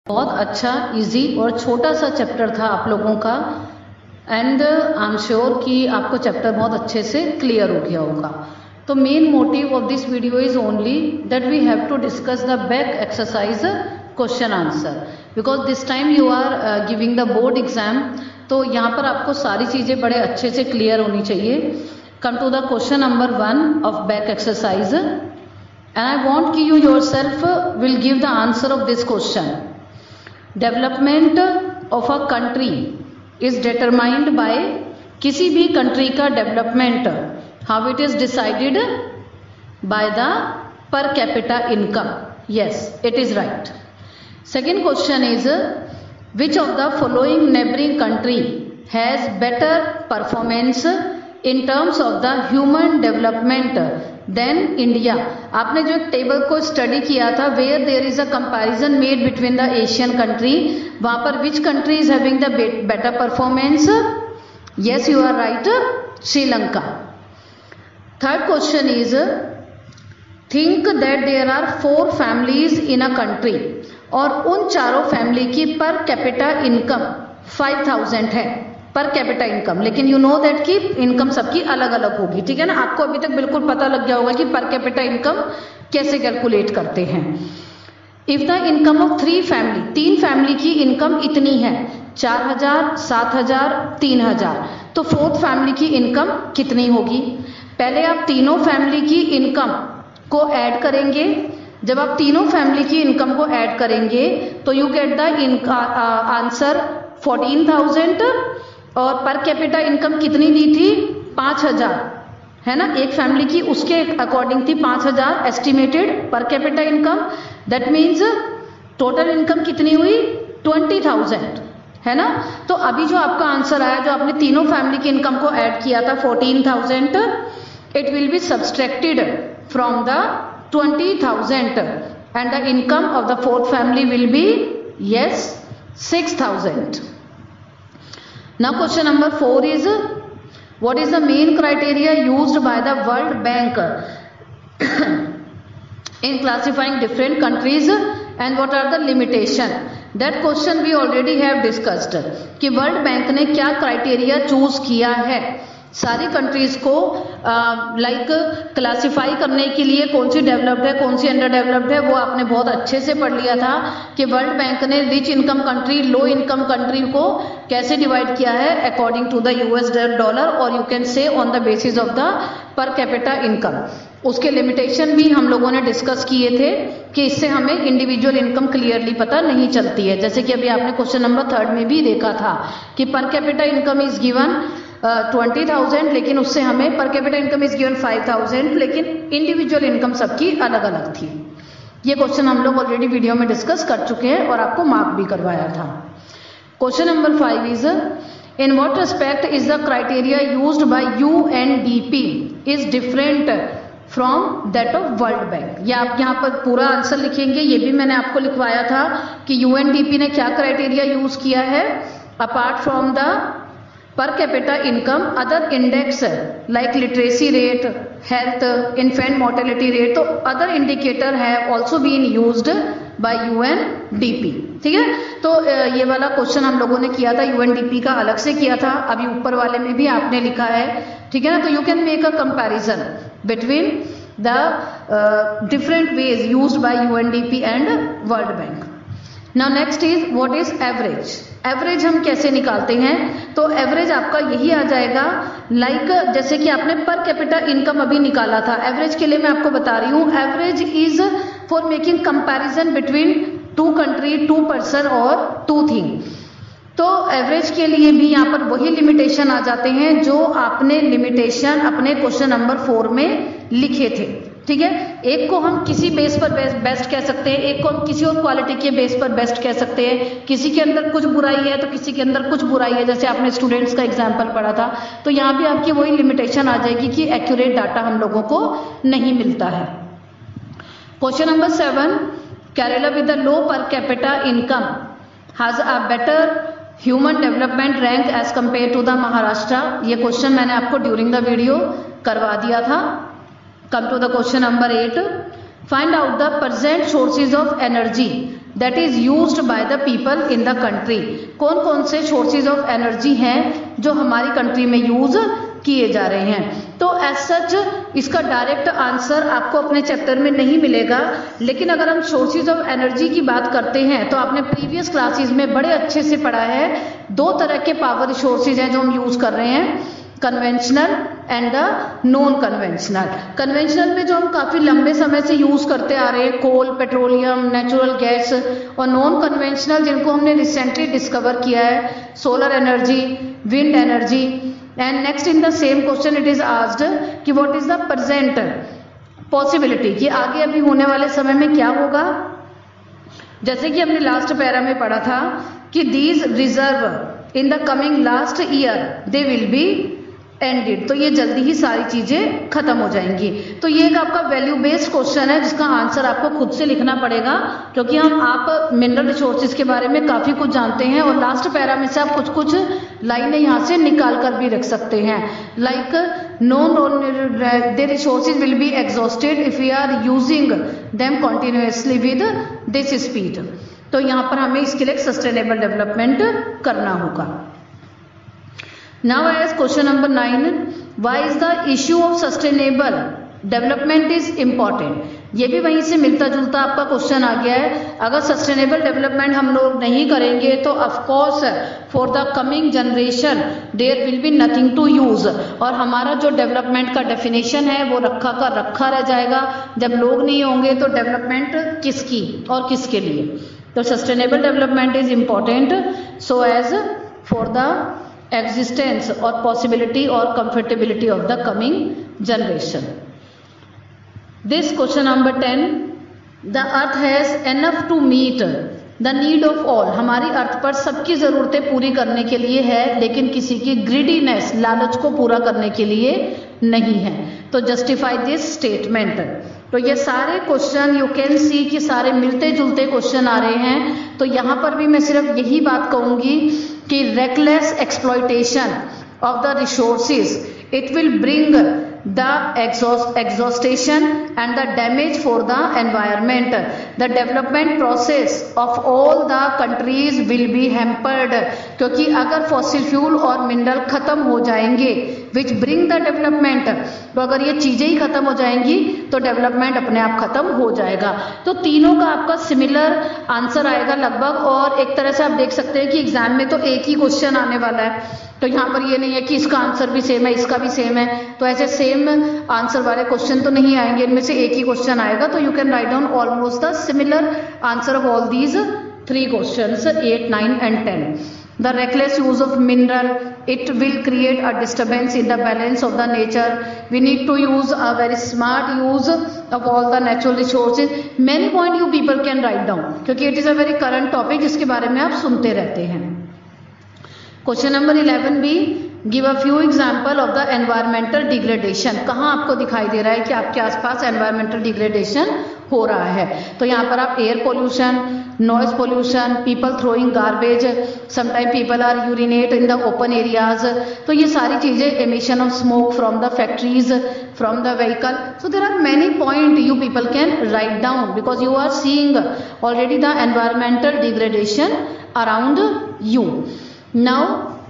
बहुत अच्छा, इजी और छोटा सा चैप्टर था आप लोगों का, एंड आई एम श्योर कि आपको चैप्टर बहुत अच्छे से क्लियर हो गया होगा। तो main motive of this video is only that we have to discuss the back exercise question answer, because this time you are giving the board exam. तो यहाँ पर आपको सारी चीज़ें बड़े अच्छे से क्लियर होनी चाहिए। Come to the question number 1 of back exercise, and I want कि you yourself will give the answer of this question. Development of a country is determined by, किसी भी कंट्री का development how it is decided by the per capita income. Yes, it is right. Second question is which of the following neighbouring country has better performance in terms of the human development then India. आपने जो एक table को study किया था where there is a comparison made between the Asian country, वहां पर which country is having the better performance? Yes, you are right, Sri Lanka. Third question is think that there are 4 families in a country, और उन चारों family की पर capita income 5000 है per capita income, लेकिन you know that कि income सबकी अलग अलग होगी, ठीक है ना। आपको अभी तक बिल्कुल पता लग गया होगा कि पर कैपिटा इनकम कैसे कैलकुलेट करते हैं। If the income of 3 family, 3 family की इनकम इतनी है 4000, 7000, 3000, तो 4th फैमिली की इनकम कितनी होगी? पहले आप तीनों फैमिली की इनकम को ऐड करेंगे। जब आप तीनों फैमिली की इनकम को ऐड करेंगे तो यू गेट द आंसर 14000, और पर कैपिटा इनकम कितनी दी थी? 5000, है ना। एक फैमिली की उसके अकॉर्डिंग थी 5000 estimated per capita income. That means total income कितनी हुई? 20000, है ना। तो अभी जो आपका आंसर आया, जो आपने तीनों फैमिली की इनकम को ऐड किया था 14000, it will be subtracted from the 20000 and the income of the 4th family will be, yes, 6000. Now question number 4 is what is the main criteria used by the World Bank in classifying different countries and what are the limitation? That question we already have discussed कि world bank ने क्या criteria choose किया है सारी countries को classify करने के लिए, कौन सी डेवलप्ड है कौन सी अंडर डेवलप्ड है, वो आपने बहुत अच्छे से पढ़ लिया था कि वर्ल्ड बैंक ने rich income country, low income country को कैसे डिवाइड किया है according to the US dollar, और you can say on the basis of the per capita income. उसके लिमिटेशन भी हम लोगों ने डिस्कस किए थे कि इससे हमें इंडिविजुअल इनकम क्लियरली पता नहीं चलती है। जैसे कि अभी आपने क्वेश्चन नंबर 3 में भी देखा था कि पर कैपिटा इनकम इज गिवन 20,000, लेकिन उससे हमें पर कैपिटा इनकम इज गिवन 5,000, लेकिन इंडिविजुअल इनकम सबकी अलग अलग थी। ये क्वेश्चन हम लोग ऑलरेडी वीडियो में डिस्कस कर चुके हैं और आपको मार्क भी करवाया था। Question number 5 is in what respect is the criteria used by UNDP is different from that of world bank. ये आप यहाँ पर पूरा आंसर लिखेंगे, ये भी मैंने आपको लिखवाया था कि UNDP ने क्या क्राइटेरिया यूज किया है। Apart from the per capita income, other index like literacy rate, health, infant mortality rate, तो other indicator have also been used by UNDP, ठीक है। तो ये वाला क्वेश्चन हम लोगों ने किया था, UNDP का अलग से किया था, अभी ऊपर वाले में भी आपने लिखा है, ठीक है ना। तो you can make a comparison between the different ways used by UNDP and world bank. Now next is what is average. Average हम कैसे निकालते हैं? तो एवरेज आपका यही आ जाएगा जैसे कि आपने पर कैपिटा इनकम अभी निकाला था, एवरेज के लिए मैं आपको बता रही हूं, average is for making comparison between 2 country, 2 person और 2 थिंग। तो एवरेज के लिए भी यहाँ पर वही लिमिटेशन आ जाते हैं जो आपने लिमिटेशन अपने क्वेश्चन नंबर 4 में लिखे थे, ठीक है। एक को हम किसी बेस पर बेस्ट कह सकते हैं, एक को हम किसी और क्वालिटी के बेस पर बेस्ट कह सकते हैं। किसी के अंदर कुछ बुराई है तो किसी के अंदर कुछ बुराई है, जैसे आपने स्टूडेंट्स का एग्जांपल पढ़ा था। तो यहाँ भी आपकी वही लिमिटेशन आ जाएगी कि एक्यूरेट डाटा हम लोगों को नहीं मिलता है। Question number 7, Kerala with the low per capita income has a better human development rank as compare to the Maharashtra. ये क्वेश्चन मैंने आपको ड्यूरिंग द वीडियो करवा दिया था। Come to the question number 8. Find out the present sources of energy that is used by the people in the country. कौन कौन से sources of energy हैं जो हमारी कंट्री में यूज किए जा रहे हैं। तो एज सच इसका डायरेक्ट आंसर आपको अपने चैप्टर में नहीं मिलेगा, लेकिन अगर हम सोर्सेज ऑफ एनर्जी की बात करते हैं तो आपने प्रीवियस क्लासेस में बड़े अच्छे से पढ़ा है, दो तरह के पावर सोर्सेज हैं जो हम यूज कर रहे हैं, conventional and the non conventional. Conventional में जो हम काफी लंबे समय से यूज करते आ रहे हैं, कोल, पेट्रोलियम, नेचुरल गैस, और नॉन कन्वेंशनल जिनको हमने रिसेंटली डिस्कवर किया है, solar energy, wind energy. And next in the same question it is asked कि what is the present possibility, कि आगे अभी होने वाले समय में क्या होगा। जैसे कि हमने लास्ट पैरा में पढ़ा था कि these reserve in the coming last year they will be ended, तो ये जल्दी ही सारी चीजें खत्म हो जाएंगी। तो ये एक आपका वैल्यू बेस्ड क्वेश्चन है जिसका आंसर आपको खुद से लिखना पड़ेगा, क्योंकि आप मिनरल रिसोर्सेज के बारे में काफी कुछ जानते हैं और लास्ट पैरा में से आप कुछ कुछ लाइनें यहाँ से निकाल कर भी रख सकते हैं। Like no resources will be exhausted if we are using them continuously with this speed. तो यहाँ पर हमें इसके लिए सस्टेनेबल डेवलपमेंट करना होगा। Now as question number 9, why is the issue of sustainable development is important? ये भी वहीं से मिलता जुलता आपका क्वेश्चन आ गया है। अगर सस्टेनेबल डेवलपमेंट हम लोग नहीं करेंगे तो of course for the coming generation there will be nothing to use, और हमारा जो डेवलपमेंट का डेफिनेशन है वो रखा का रखा रह जाएगा। जब लोग नहीं होंगे तो डेवलपमेंट किसकी और किसके लिए। तो sustainable development is important so as for the existence or possibility or comfortability of the coming generation. This question number 10, the earth has enough to meet the need of all, हमारी अर्थ पर सबकी जरूरतें पूरी करने के लिए है, लेकिन किसी की ग्रीडीनेस, लालच को पूरा करने के लिए नहीं है। तो जस्टिफाई दिस स्टेटमेंट। तो ये सारे क्वेश्चन यू कैन सी कि सारे मिलते जुलते क्वेश्चन आ रहे हैं। तो यहाँ पर भी मैं सिर्फ यही बात कहूंगी कि reckless exploitation of the resources it will bring the exhaustion and the damage for the environment. The development process of all the countries will be hampered, क्योंकि अगर फॉसिल फ्यूल और मिनरल खत्म हो जाएंगे which bring the development, तो अगर ये चीजें ही खत्म हो जाएंगी तो डेवलपमेंट अपने आप खत्म हो जाएगा। तो तीनों का आपका सिमिलर आंसर आएगा लगभग, और एक तरह से आप देख सकते हैं कि एग्जाम में तो एक ही क्वेश्चन आने वाला है। तो यहाँ पर ये नहीं है कि इसका आंसर भी सेम है, इसका भी सेम है, तो ऐसे सेम आंसर वाले क्वेश्चन तो नहीं आएंगे, इनमें से एक ही क्वेश्चन आएगा। तो you can write down almost the similar answer of all these 3 questions 8, 9 and 10. The reckless use of mineral, it will create a disturbance in the balance of the nature. We need to use a very smart use of all the natural resources. Many point you people can write down, क्योंकि it is a very current topic जिसके बारे में आप सुनते रहते हैं। Question number 11 भी, give a few example of the environmental degradation. कहाँ आपको दिखाई दे रहा है कि आपके आसपास एनवायरमेंटल डिग्रेडेशन हो रहा है। तो यहाँ पर आप air pollution, noise pollution, people throwing garbage, sometime people are urinate in the open areas, तो ये सारी चीजें, emission of smoke from the factories, from the vehicle. So there are many point you people can write down because you are seeing already the environmental degradation around you. Now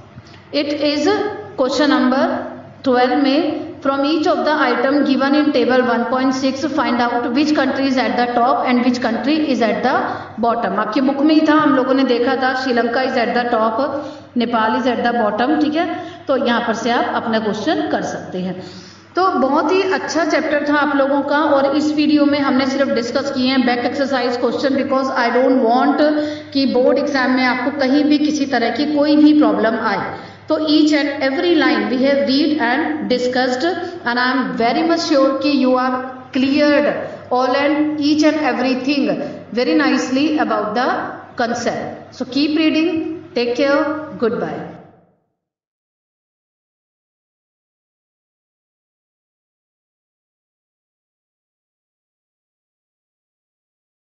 it is question number 12 में, from each of the item given in table 1.6 find out which country is at the top and which country is at the bottom। आपकी book में ही था, हम लोगों ने देखा था Sri Lanka is at the top, Nepal is at the bottom, ठीक है। तो यहाँ पर से आप अपना क्वेश्चन कर सकते हैं। तो बहुत ही अच्छा चैप्टर था आप लोगों का, और इस वीडियो में हमने सिर्फ डिस्कस किए हैं back exercise question, because I don't want कि बोर्ड एग्जाम में आपको कहीं भी किसी तरह की कोई भी प्रॉब्लम आए। तो each and every line we have read and discussed and I am very much sure कि you are cleared all and each and everything very nicely about the concept. So keep reading, take care, good bye.